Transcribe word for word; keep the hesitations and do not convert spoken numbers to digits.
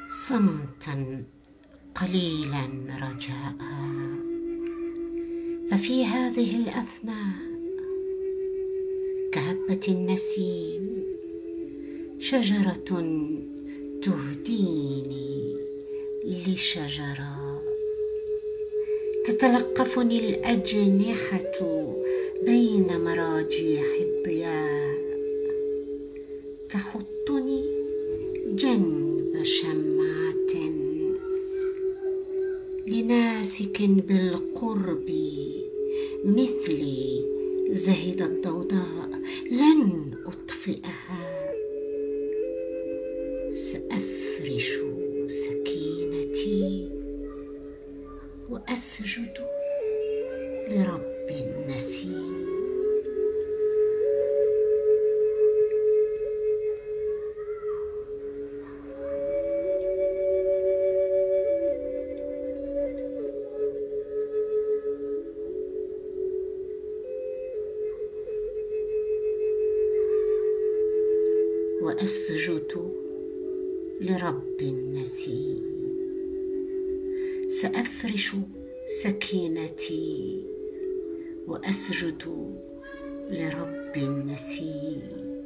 صمتا قليلا رجاء، ففي هذه الأثناء كهبة النسيم شجرة تهديني لشجرة، تتلقفني الأجنحة بين مراجيح الضياء، تحطني جنب شمعة لناسك بالقرب مثلي زهد الضوضاء لن أطفئها. سأفرش سكينتي وأسجد لرب النسيم. وأسجد لرب النسيم. سأفرش سكينتي وأسجد لرب النسيم.